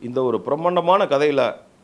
இந்த ஒரு பிரம்மாண்டமான கதையில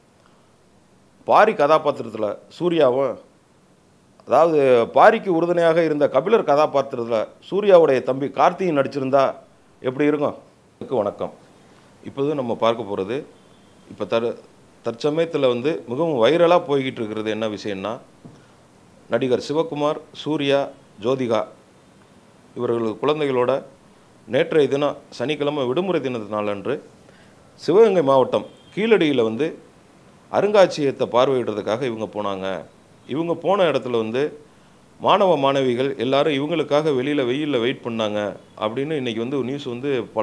பாரி கதாபாத்திரத்துல சூர்யாவும் அதாவது பாரிக்கு உறுதுணையாக இருந்த கபிலர் கதாபாத்திரத்துல சூர்யாவுடைய தம்பி கார்த்திக் நடிச்சிருந்தா எப்படி இருக்கும்? வணக்கம். இப்போது நம்ம பார்க்க போகிறது இப்போ தற்சமயத்தில் மிகவும் வைரலாக போய்கிட்டு இருக்கிறது என்ன விஷயம்னா, நடிகர் சிவகுமார், சூர்யா, ஜோதிகா இவர்கள் குழந்தைகளோட நேற்றைய தினம் சனிக்கிழமை விடுமுறை தினத்தினாலன்று சிவகங்கை மாவட்டம் கீழடியில் அருங்காட்சியகத்தை பார்வையிடுறதுக்காக இவங்க போனாங்க. இவங்க போன இடத்துல மாணவ மாணவிகள் எல்லாரும் இவங்களுக்காக வெயிலில் வெயிட் பண்ணாங்க அப்படின்னு இன்றைக்கி நியூஸ் பல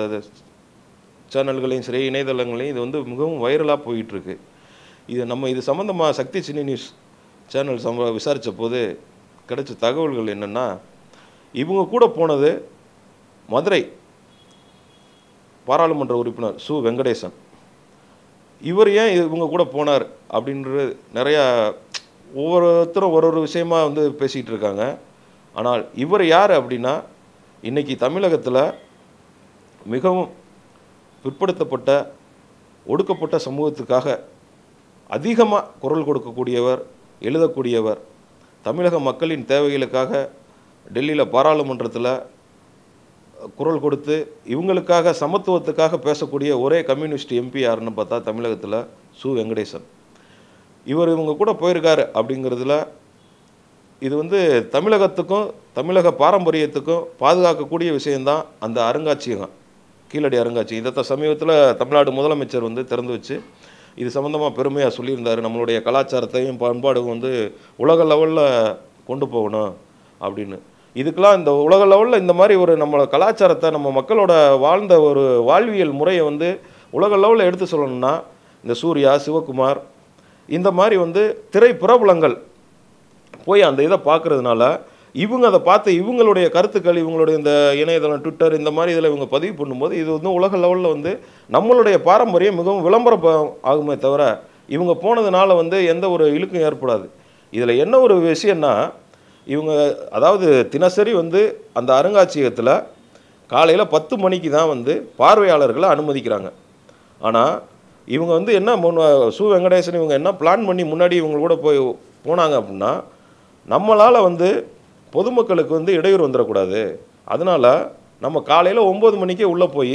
சேனல்களையும் சரி இணையதளங்களையும் இது மிகவும் வைரலாக போயிட்டுருக்கு. இது சம்மந்தமாக சக்தி சினி நியூஸ் சேனல் விசாரித்த போது கிடைச்ச தகவல்கள் என்னென்னா, இவங்க கூட போனது மதுரை பாராளுமன்ற உறுப்பினர் சு வெங்கடேசன். இவர் ஏன் இவங்க கூட போனார் அப்படின்றது நிறையா ஒவ்வொருத்தரும் ஒரு விஷயமா பேசிகிட்டு இருக்காங்க. ஆனால் இவர் யார் அப்படின்னா, இன்றைக்கி தமிழகத்தில் மிகவும் பிற்படுத்தப்பட்ட ஒடுக்கப்பட்ட சமூகத்துக்காக அதிகமாக குரல் கொடுக்கக்கூடியவர், எழுதக்கூடியவர், தமிழக மக்களின் தேவைகளுக்காக டெல்லியில் பாராளுமன்றத்தில் குரல் கொடுத்து இவங்களுக்காக சமத்துவத்துக்காக பேசக்கூடிய ஒரே கம்யூனிஸ்ட் எம்பி யாருன்னு பார்த்தா தமிழகத்தில் சு வெங்கடேசன். இவங்க கூட போயிருக்காரு அப்படிங்கிறதுல இது தமிழகத்துக்கும் தமிழக பாரம்பரியத்துக்கும் பாதுகாக்கக்கூடிய விஷயந்தான் அந்த அருங்காட்சியகம், கீழடி அருங்காட்சியகம். இதை சமீபத்தில் தமிழ்நாடு முதலமைச்சர் திறந்து வச்சு இது சம்மந்தமாக பெருமையாக சொல்லியிருந்தார். நம்மளுடைய கலாச்சாரத்தையும் பண்பாடும் உலக லெவலில் கொண்டு போகணும் அப்படின்னு. இதுக்கெல்லாம் இந்த உலக லெவலில் இந்த மாதிரி ஒரு நம்ம கலாச்சாரத்தை, நம்ம மக்களோட வாழ்ந்த ஒரு வாழ்வியல் முறையை உலக லெவலில் எடுத்து சொல்லணும்னா இந்த சூர்யா, சிவகுமார் இந்த மாதிரி திரை பிரபலங்கள் போய் அந்த இதை பார்க்குறதுனால இவங்க அதை பார்த்து இவங்களுடைய கருத்துக்கள், இவங்களுடைய இந்த இணையதளம், ட்விட்டர் இந்த மாதிரி இதில் இவங்க பதிவு பண்ணும்போது இது உலக லெவலில் நம்மளுடைய பாரம்பரியம் மிகவும் விளம்பரம் ஆகுமே தவிர இவங்க போனதுனால எந்த ஒரு இழுக்கும் ஏற்படாது. இதில் என்ன ஒரு விஷயம்னா, இவங்க அதாவது தினசரி அந்த அருங்காட்சியகத்தில் காலையில் 10 மணிக்கு தான் பார்வையாளர்களை அனுமதிக்கிறாங்க. ஆனால் இவங்க என்ன சு வெங்கடேசன் இவங்க என்ன பிளான் பண்ணி முன்னாடி இவங்க கூட போனாங்க அப்படின்னா, நம்மளால் பொதுமக்களுக்கு இடையூறு வந்துடக்கூடாது, அதனால் நம்ம காலையில் 9 மணிக்கே உள்ளே போய்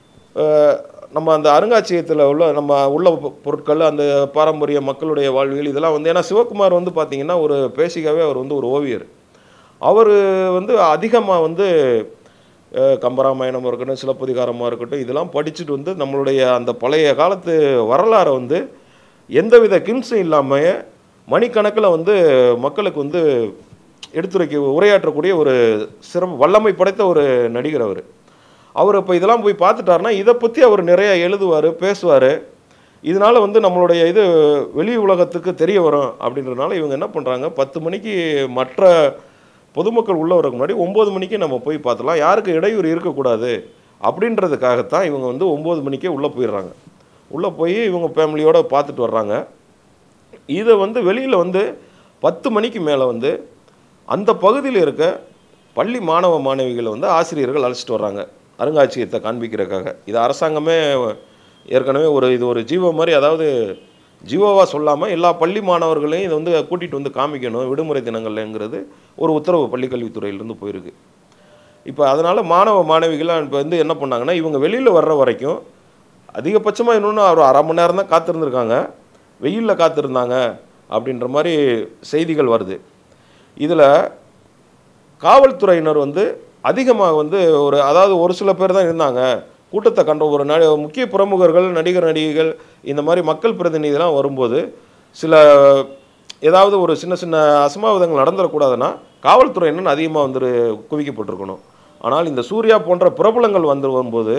நம்ம அந்த அருங்காட்சியகத்தில் உள்ள நம்ம உள்ள பொருட்கள், அந்த பாரம்பரிய மக்களுடைய வாழ்வியல் இதெல்லாம் ஏன்னா சிவகுமார் பார்த்திங்கன்னா ஒரு பேசிக்காகவே அவர் ஒரு ஓவியர். அவர் அதிகமாக கம்பராமாயணமாக இருக்கட்டும், சிலப்பதிகாரமாக இருக்கட்டும், இதெல்லாம் படிச்சுட்டு நம்மளுடைய அந்த பழைய காலத்து வரலாறை எந்தவித கிம்ஸும் இல்லாமல் மணிக்கணக்கில் மக்களுக்கு எடுத்துரைக்க உரையாற்றக்கூடிய ஒரு சிறப்பு வல்லமை படைத்த ஒரு நடிகர் அவர். இப்போ இதெல்லாம் போய் பார்த்துட்டாருன்னா இதை பற்றி அவர் நிறையா எழுதுவார், பேசுவார். இதனால் நம்மளுடைய இது வெளி உலகத்துக்கு தெரிய வரும் அப்படின்றதுனால இவங்க என்ன பண்ணுறாங்க, 10 மணிக்கு மற்ற பொதுமக்கள் உள்ள வரக்கு முன்னாடி 9 மணிக்கு நம்ம போய் பார்த்துலாம், யாருக்கு இடையூறு இருக்கக்கூடாது அப்படின்றதுக்காகத்தான் இவங்க 9 மணிக்கே உள்ளே போயிடுறாங்க. உள்ளே போய் இவங்க ஃபேமிலியோடு பார்த்துட்டு வர்றாங்க. இதை வெளியில் 10 மணிக்கு மேலே அந்த பகுதியில் இருக்க பள்ளி மாணவ மாணவிகளை ஆசிரியர்கள் அழைச்சிட்டு வர்றாங்க அருங்காட்சியகத்தை காண்பிக்கிறதுக்காக. இது அரசாங்கமே ஏற்கனவே இது ஒரு ஜீவோ மாதிரி, அதாவது ஜீவோவாக சொல்லாமல் எல்லா பள்ளி மாணவர்களையும் இதை கூட்டிகிட்டு காமிக்கணும் விடுமுறை தினங்கள்ங்கிறது ஒரு உத்தரவு பள்ளிக்கல்வித்துறையிலேருந்து போயிருக்கு. இப்போ அதனால் மாணவ மாணவிகள்லாம் இப்போ என்ன பண்ணாங்கன்னா, இவங்க வெளியில் வர்ற வரைக்கும் அதிகபட்சமாக இன்னொன்று ஒரு அரை மணி நேரம் தான் காத்திருந்துருக்காங்க, வெயிலில் காத்திருந்தாங்க அப்படின்ற மாதிரி செய்திகள் வருது. இதில் காவல்துறையினர் அதிகமாக அதாவது ஒரு சில பேர் தான் இருந்தாங்க. கூட்டத்தை கண்ட ஒரு முக்கிய பிரமுகர்கள், நடிகர் நடிகைகள் இந்த மாதிரி மக்கள் பிரதிநிதிலாம் வரும்போது சில ஏதாவது ஒரு சின்ன சின்ன அசம்பாவிதங்கள் நடந்துடக்கூடாதுன்னா காவல்துறையினர் அதிகமாக குவிக்கப்பட்டிருக்கணும். ஆனால் இந்த சூர்யா போன்ற பிரபலங்கள் வரும்போது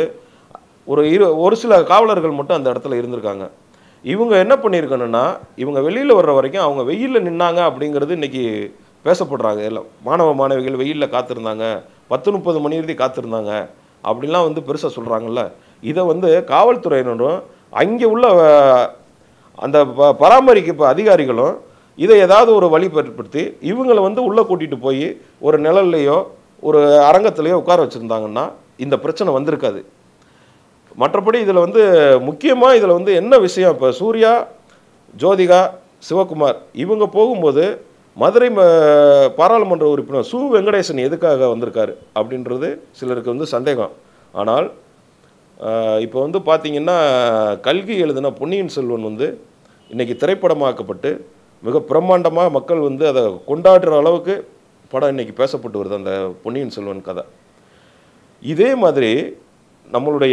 ஒரு சில காவலர்கள் மட்டும் அந்த இடத்துல இருந்திருக்காங்க. இவங்க என்ன பண்ணியிருக்கணும்னா, இவங்க வெளியில் வர்ற வரைக்கும் அவங்க வெயிலில் நின்னாங்க அப்படிங்கிறது இன்றைக்கி பேசப்படுறாங்க. எல்லாம் மாணவ மாணவிகள் வெயிலில் காத்திருந்தாங்க, 10-30 மணி வரைக்கும் காத்திருந்தாங்க அப்படின்லாம் பெருசாக சொல்கிறாங்கல்ல. இதை காவல்துறையினரும் அங்கே உள்ள அந்த பராமரிப்பு அதிகாரிகளும் இதை ஏதாவது ஒரு வழி ஏற்படுத்தி இவங்களை உள்ளே கூட்டிகிட்டு போய் ஒரு நிழல்லையோ ஒரு அரங்கத்திலையோ உட்கார வச்சுருந்தாங்கன்னா இந்த பிரச்சனை வந்திருக்காது. மற்றபடி இதில் வந்து முக்கியமாக இதில் வந்து என்ன விஷயம், இப்போ சூர்யா, ஜோதிகா, சிவகுமார் இவங்க போகும்போது மதுரை பாராளுமன்ற உறுப்பினர் வெங்கடேசன் எதுக்காக வந்திருக்காரு அப்படின்றது சிலருக்கு வந்து சந்தேகம். ஆனால் இப்போ வந்து பார்த்திங்கன்னா கல்கி எழுதின பொன்னியின் செல்வன் வந்து இன்றைக்கி திரைப்படமாக்கப்பட்டு மிக பிரம்மாண்டமாக மக்கள் வந்து அதை கொண்டாடுற அளவுக்கு படம் இன்றைக்கி பேசப்பட்டு வருது அந்த பொன்னியின் செல்வன் கதை. இதே மாதிரி நம்மளுடைய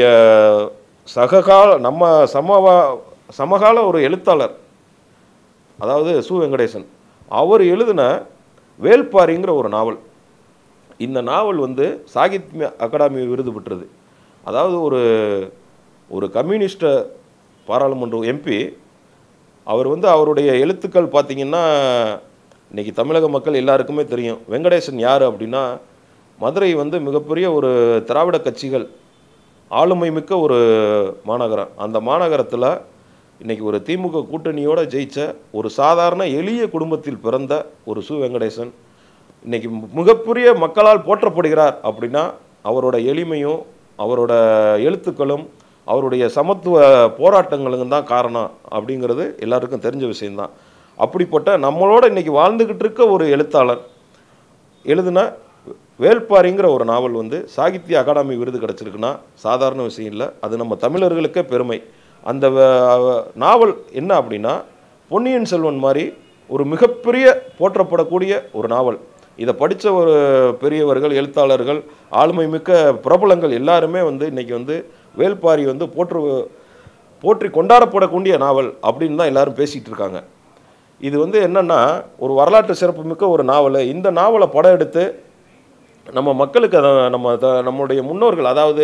சமகால ஒரு எழுத்தாளர், அதாவது வெங்கடேசன், அவர் எழுதின வேள்பாரிங்கிற ஒரு நாவல். இந்த நாவல் வந்து சாகித்ய அகாடமி விருது பெற்றது. அதாவது ஒரு கம்யூனிஸ்ட பாராளுமன்ற எம்பி, அவர் வந்து அவருடைய எழுத்துக்கள் பார்த்திங்கன்னா இன்றைக்கி தமிழக மக்கள் எல்லாருக்குமே தெரியும். வெங்கடேசன் யார் அப்படின்னா, மதுரை வந்து மிகப்பெரிய ஒரு திராவிட கட்சிகள் ஆளுமை மிக்க ஒரு மாநகரம். அந்த மாநகரத்தில் இன்றைக்கி ஒரு திமுக கூட்டணியோடு ஜெயித்த ஒரு சாதாரண எளிய குடும்பத்தில் பிறந்த ஒரு வெங்கடேசன் இன்றைக்கி மிகப்பெரிய மக்களால் போற்றப்படுகிறார் அப்படின்னா அவரோட எளிமையும் அவரோட எழுத்துக்களும் அவருடைய சமத்துவ போராட்டங்களும் தான் காரணம் அப்படிங்கிறது எல்லாருக்கும் தெரிஞ்ச விஷயந்தான். அப்படிப்பட்ட நம்மளோட இன்றைக்கி வாழ்ந்துக்கிட்டு இருக்க ஒரு எழுத்தாளர் எழுதின வேள்பாரிங்கிற ஒரு நாவல் வந்து சாகித்ய அகாடமி விருது கிடச்சிருக்குன்னா சாதாரண விஷயம் இல்லை. அது நம்ம தமிழர்களுக்கே பெருமை. அந்த நாவல் என்ன அப்படின்னா, பொன்னியின் செல்வன் மாதிரி ஒரு மிகப்பெரிய போற்றப்படக்கூடிய ஒரு நாவல். இதை படித்த ஒரு பெரியவர்கள், எழுத்தாளர்கள், ஆளுமை மிக்க பிரபலங்கள் எல்லாருமே வந்து இன்றைக்கி வந்து வேள்பாரி வந்து போற்றி கொண்டாடப்படக்கூடிய நாவல் அப்படின்னு தான் எல்லோரும் பேசிகிட்டு இருக்காங்க. இது வந்து என்னென்னா ஒரு வரலாற்று சிறப்புமிக்க ஒரு நாவல். இந்த நாவலை படம் எடுத்து நம்ம மக்களுக்கு அதை நம்மளுடைய முன்னோர்கள், அதாவது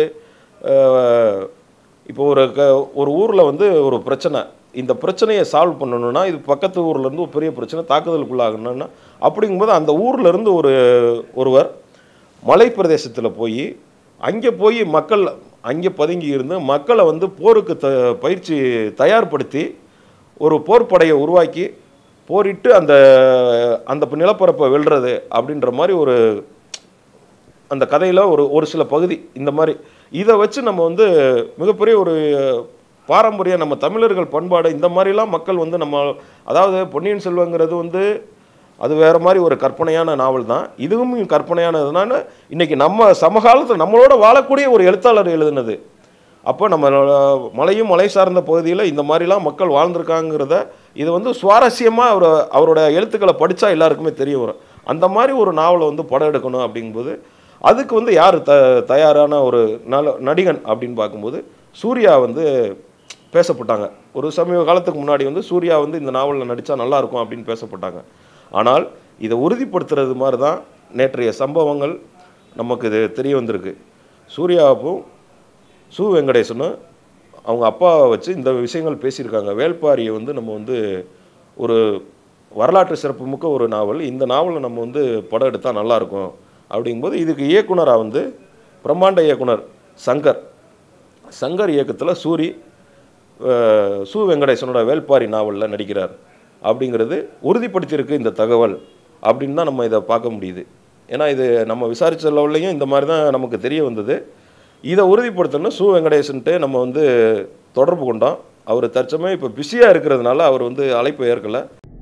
இப்போ ஒரு ஊரில் வந்து ஒரு பிரச்சனை, இந்த பிரச்சனையை சால்வ் பண்ணணுன்னா இது பக்கத்து ஊர்லேருந்து ஒரு பெரிய பிரச்சனை தாக்குதலுக்குள்ளாகணுன்னா அப்படிங்கும்போது அந்த ஊர்லேருந்து ஒருவர் மலை பிரதேசத்தில் போய் மக்கள் அங்கே பதுங்கி இருந்து மக்களை வந்து போருக்கு பயிற்சி தயார்படுத்தி ஒரு போர்ப்படையை உருவாக்கி போரிட்டு அந்த நிலப்பரப்பை வெல்றது அப்படின்ற மாதிரி அந்த கதையில் ஒரு சில பகுதி இந்த மாதிரி. இதை வச்சு நம்ம வந்து மிகப்பெரிய ஒரு பாரம்பரிய நம்ம தமிழர்கள் பண்பாடு இந்த மாதிரிலாம் மக்கள் வந்து அதாவது பொன்னியின் செல்வங்கிறது வந்து அது வேறு மாதிரி ஒரு கற்பனையான நாவல் தான். இதுவும் கற்பனையானதுனால இன்றைக்கி நம்ம சமகாலத்தில் நம்மளோட வாழக்கூடிய ஒரு எழுத்தாளர் எழுதுனது. அப்போ நம்ம மலை சார்ந்த பகுதியில் இந்த மாதிரிலாம் மக்கள் வாழ்ந்திருக்காங்கிறத இது வந்து சுவாரஸ்யமாக அவரோட எழுத்துக்களை படித்தா எல்லாருக்குமே தெரிய வரும். அந்த மாதிரி ஒரு நாவலை வந்து படம் எடுக்கணும் அப்படிங்கும்போது அதுக்கு வந்து யார் தயாரான ஒரு நடிகன் அப்படின்னு பார்க்கும்போது சூர்யா வந்து பேசப்பட்டாங்க. ஒரு சமீப காலத்துக்கு முன்னாடி வந்து சூர்யா வந்து இந்த நாவலில் நடித்தா நல்லாயிருக்கும் அப்படின்னு பேசப்பட்டாங்க. ஆனால் இதை உறுதிப்படுத்துறது மாதிரி தான் நேற்றைய சம்பவங்கள் நமக்கு இது தெரிய வந்திருக்கு. சூர்யாவுக்கும் வெங்கடேசனும் அவங்க அப்பாவை வச்சு இந்த விஷயங்கள் பேசியிருக்காங்க. வேள்பாரியை வந்து நம்ம வந்து ஒரு வரலாற்று சிறப்புமிக்க ஒரு நாவல், இந்த நாவலை நம்ம வந்து படம் எடுத்தால் நல்லாயிருக்கும் அப்படிங்கும்போது இதுக்கு இயக்குனராக வந்து பிரம்மாண்ட இயக்குனர் சங்கர் இயக்கத்தில் வெங்கடேசனோட வேள்பாரி நாவலில் நடிக்கிறார் அப்படிங்கிறது உறுதிப்படுத்தியிருக்கு இந்த தகவல் அப்படின்னு தான் நம்ம இதை பார்க்க முடியுது. ஏன்னா இது நம்ம விசாரித்த லெவல்லையும் இந்த மாதிரி தான் நமக்கு தெரிய வந்தது. இதை உறுதிப்படுத்தணும் வெங்கடேசன்ட்டு நம்ம வந்து தொடர்பு கொண்டோம். அவர் தற்சமயம் இப்போ பிஸியாக இருக்கிறதுனால அவர் வந்து அழைப்பு ஏற்கலை.